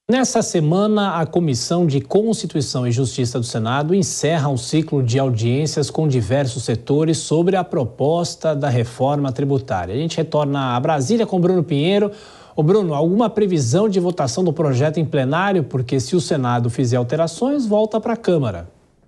Nessa semana, a Comissão de Constituição e Justiça do Senado encerra um ciclo de audiências com diversos setores sobre a proposta da reforma tributária. A gente retorna a Brasília com Bruno Pinheiro. Ô Bruno, alguma previsão de votação do projeto em plenário? Porque se o Senado fizer alterações, volta para a Câmara.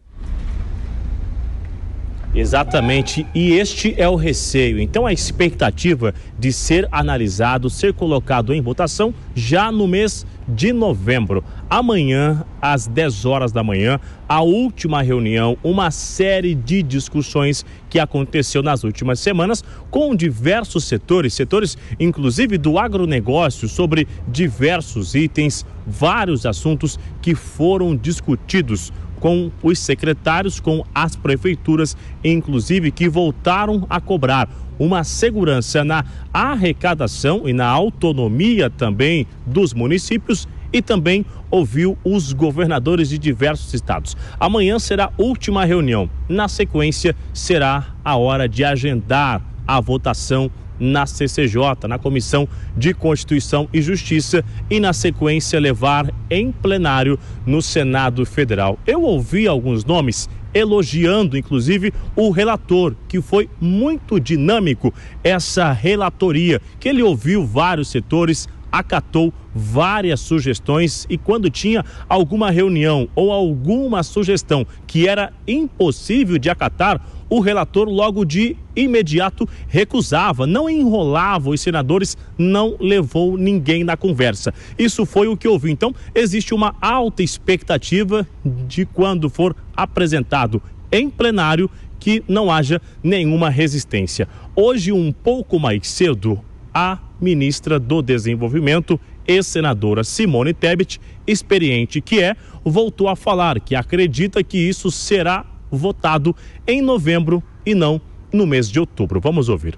Exatamente, e este é o receio. Então a expectativa de ser analisado, ser colocado em votação já no mês de novembro. Amanhã, às 10 horas da manhã, a última reunião, uma série de discussões que aconteceu nas últimas semanas com diversos setores inclusive do agronegócio, sobre diversos itens, vários assuntos que foram discutidos com os secretários, com as prefeituras, inclusive, que voltaram a cobrar uma segurança na arrecadação e na autonomia também dos municípios, e também ouviu os governadores de diversos estados. Amanhã será a última reunião. Na sequência, será a hora de agendar a votação na CCJ, na Comissão de Constituição e Justiça, e na sequência levar em plenário no Senado Federal. Eu ouvi alguns nomes elogiando, inclusive, o relator, que foi muito dinâmico essa relatoria, que ele ouviu vários setores, acatou várias sugestões, e quando tinha alguma reunião ou alguma sugestão que era impossível de acatar, o relator logo de imediato recusava, não enrolava os senadores, não levou ninguém na conversa. Isso foi o que eu ouvi. Então, existe uma alta expectativa de quando for apresentado em plenário que não haja nenhuma resistência. Hoje, um pouco mais cedo, a ministra do Desenvolvimento, ex-senadora Simone Tebet, experiente que é, voltou a falar que acredita que isso será votado em novembro e não no mês de outubro. Vamos ouvir.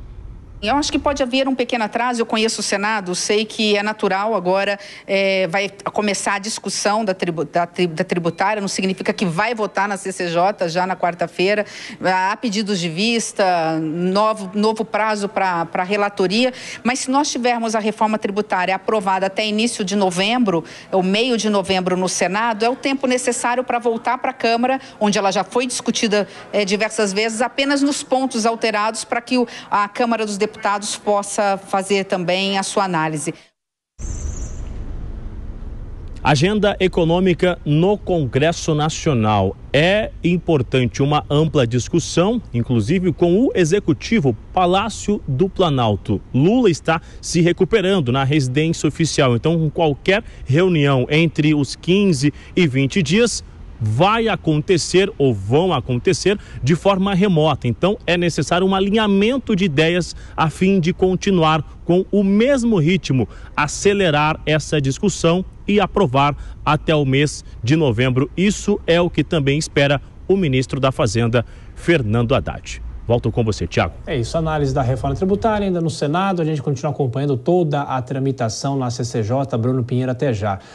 Eu acho que pode haver um pequeno atraso. Eu conheço o Senado, sei que é natural agora, vai começar a discussão da tributária, não significa que vai votar na CCJ já na quarta-feira. Há pedidos de vista, novo prazo para relatoria, mas se nós tivermos a reforma tributária aprovada até início de novembro, ou meio de novembro no Senado, é o tempo necessário para voltar para a Câmara, onde ela já foi discutida diversas vezes, apenas nos pontos alterados, para que a Câmara dos Deputados possa fazer também a sua análise. Agenda econômica no Congresso Nacional. É importante uma ampla discussão, inclusive com o Executivo, Palácio do Planalto. Lula está se recuperando na residência oficial, então qualquer reunião entre os 15 e 20 dias vai acontecer ou vão acontecer de forma remota. Então é necessário um alinhamento de ideias a fim de continuar com o mesmo ritmo, acelerar essa discussão e aprovar até o mês de novembro. Isso é o que também espera o ministro da Fazenda, Fernando Haddad. Volto com você, Tiago. É isso, análise da reforma tributária ainda no Senado. A gente continua acompanhando toda a tramitação na CCJ. Bruno Pinheiro, até já.